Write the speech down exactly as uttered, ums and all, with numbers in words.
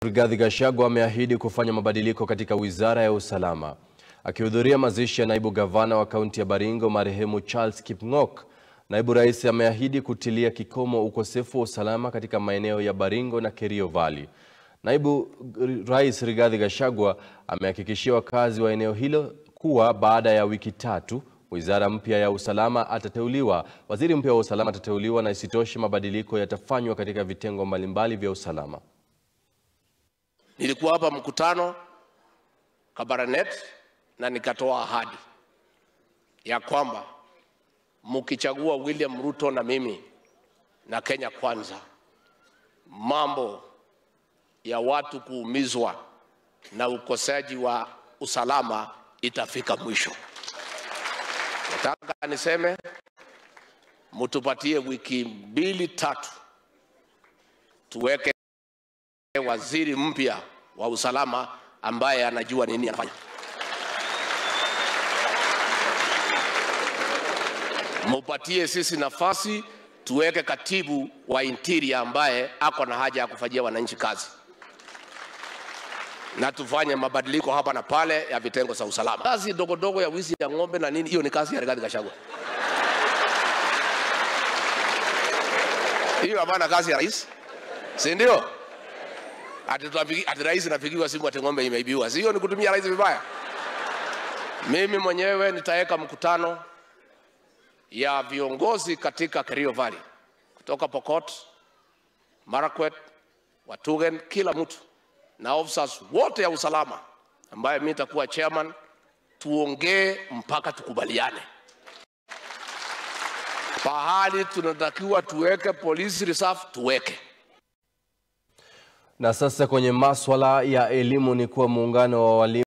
Rigathi ameahidi kufanya mabadiliko katika wizara ya usalama. Akihudhuria mazishi ya naibu gavana wa kaunti ya Baringo marehemu Charles Kipng'ok, naibu rais ameahidi kutilia kikomo ukosefu wa usalama katika maeneo ya Baringo na Kerio Valley. Naibu rais Rigathi amehakikishia wakazi wa eneo hilo kuwa baada ya wiki tatu wizara mpya ya usalama atateuliwa. Waziri mpya wa usalama atateuliwa, na isitoshe mabadiliko yatafanywa katika vitengo mbalimbali vya usalama. Nilikuwa hapa mkutano Kabaranet na nikatoa ahadi ya kwamba mkichagua William Ruto na mimi na Kenya Kwanza, mambo ya watu kuumizwa na ukosaji wa usalama itafika mwisho. Nataka niseme mtupatie wiki mbili tatu tuweke waziri mpya wa usalama ambaye anajua nini anafanya. Mupatie sisi nafasi tuweke katibu wa interior ambaye ako na haja ya kufanyia wananchi kazi, na tufanye mabadiliko hapa na pale ya vitengo za usalama. Kazi dogo dogo ya wizi ya ng'ombe na nini, hiyo ni kazi ya Rigathi. Hiyo hapana kazi ya rais, si ndio? Ati ati rais anapigiwa simu ati ng'ombe imeibiwa. Sio ni kutumia rais vibaya. Mimi mwenyewe nitaweka mkutano ya viongozi katika Kerio Valley, kutoka Pokot, Marakwet, Watugen, kila mtu na officers wote ya usalama ambaye mimi nitakuwa chairman, tuongee mpaka tukubaliane. Pahali tunatakiwa tuweke police reserve tuweke. Na sasa kwenye maswala ya elimu ni kuwa muungano wa walimu